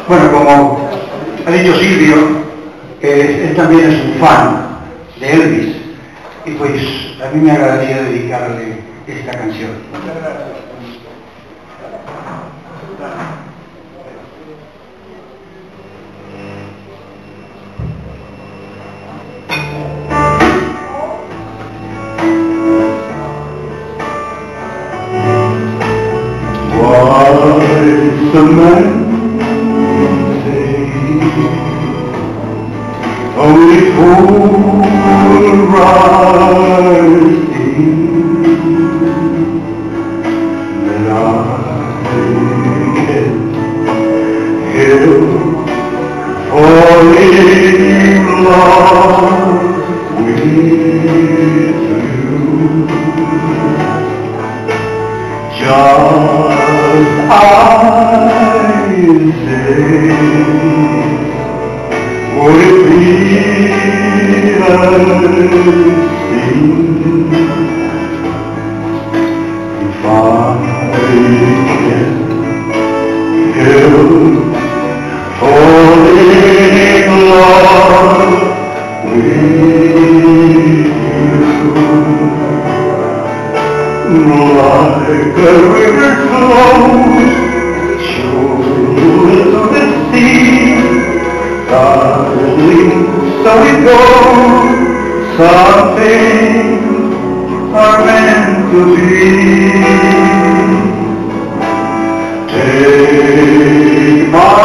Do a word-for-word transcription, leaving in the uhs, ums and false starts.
Bueno, como ha dicho Silvio, eh, él también es un fan de Elvis, y pues a mí me agradaría dedicarle esta canción. What's the man say? Only fool rising that I can help falling in love with you. Just I say, would it be a sin if I can help falling in love with you? Like a river flows, shores of the sea, darling, so it goes, some things are meant to be. Take my